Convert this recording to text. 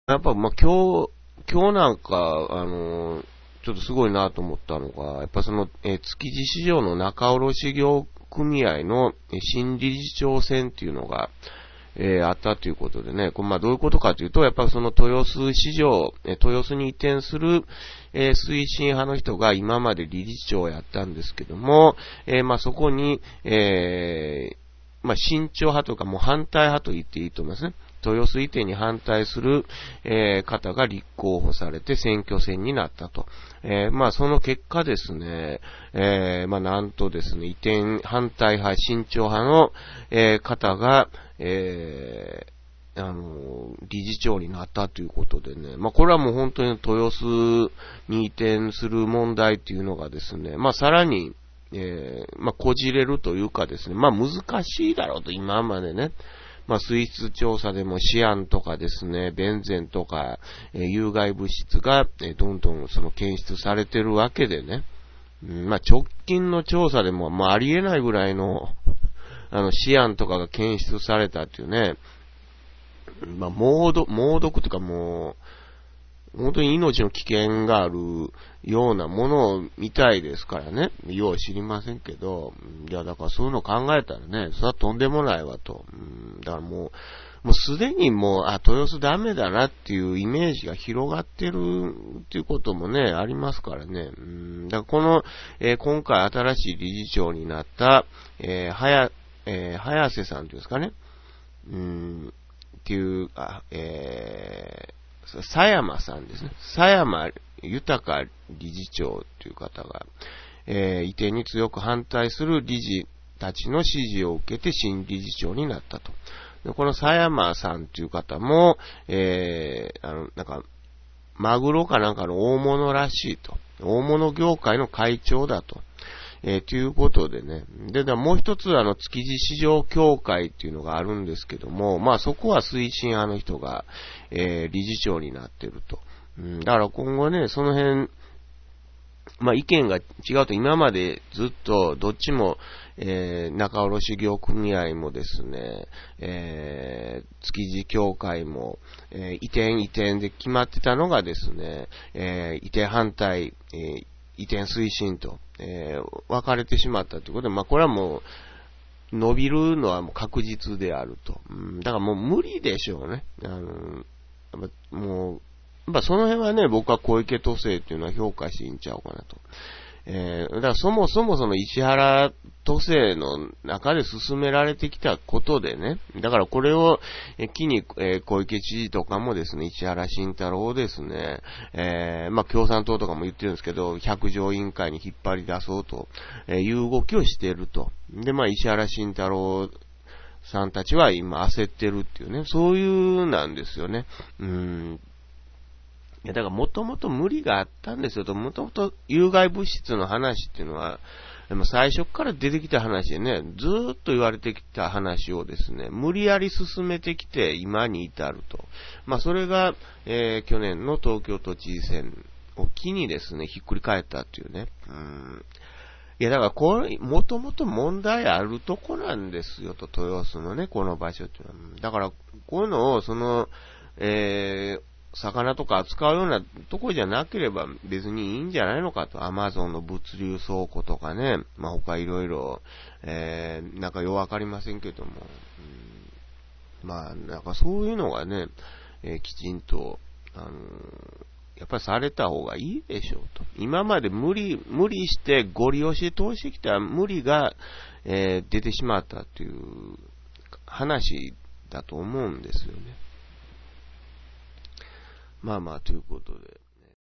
やっぱ、今日なんか、ちょっとすごいなと思ったのが、やっぱその、築地市場の仲卸業組合の新理事長選っていうのが、あったということでね、これどういうことかというと、やっぱりその豊洲市場、豊洲に移転する、推進派の人が今まで理事長をやったんですけども、そこに、慎重派というかもう反対派と言っていいと思いますね。豊洲移転に反対する、方が立候補されて選挙戦になったと。その結果ですね、なんとですね、移転反対派、慎重派の、方が、理事長になったということでね、これはもう本当に豊洲に移転する問題っていうのがですね、さらに、こじれるというかですね、難しいだろうと、今までね、水質調査でもシアンとかですね、ベンゼンとか、有害物質が、どんどんその検出されてるわけでね、直近の調査でも、ありえないぐらいの、シアンとかが検出されたっていうね、猛毒というかもう、本当に命の危険があるようなものを見たいですからね。よう知りませんけど、いや、だからそういうのを考えたらね、それはとんでもないわと。だからもうすでに豊洲ダメだなっていうイメージが広がってるっていうこともね、ありますからね。だから今回新しい理事長になった、早瀬さんっていうんですかね。っていう、佐山さんですね。佐山豊理事長という方が、移転に強く反対する理事たちの支持を受けて新理事長になったと。でこの佐山さんという方も、マグロかなんかの大物らしいと。大物業界の会長だと。ということでね。で、もう一つ築地市場協会っていうのがあるんですけども、そこは推進派の人が、理事長になってると。だから今後ね、その辺、意見が違うと今までずっとどっちも、仲卸業組合もですね、築地協会も、移転で決まってたのがですね、移転反対、移転推進と、分かれてしまったということで、これはもう、伸びるのはもう確実であると。だからもう無理でしょうね。その辺はね、僕は小池都政っていうのは評価していいんちゃうかなと。だからそもそもその石原都政の中で進められてきたことでね、だからこれを機に、小池知事とかもですね、石原慎太郎をですね、共産党とかも言ってるんですけど、百条委員会に引っ張り出そうという動きをしていると。で、石原慎太郎さんたちは今焦ってるっていうね、そういうなんですよね。だからもともと無理があったんですよと、もともと有害物質の話っていうのは、最初から出てきた話でね、ずーっと言われてきた話をですね、無理やり進めてきて今に至ると。それが、去年の東京都知事選を機にですね、ひっくり返ったっていうね。いや、だからこれ、もともと問題あるとこなんですよと、豊洲のね、この場所っていうのは。だから、こういうのを、魚とか扱うようなとこじゃなければ別にいいんじゃないのかと。アマゾンの物流倉庫とかね。他いろいろ、なんかよくわかりませんけども。なんかそういうのがね、きちんと、やっぱりされた方がいいでしょうと。今まで無理してゴリ押し通してきた無理が、出てしまったという話だと思うんですよね。ということで。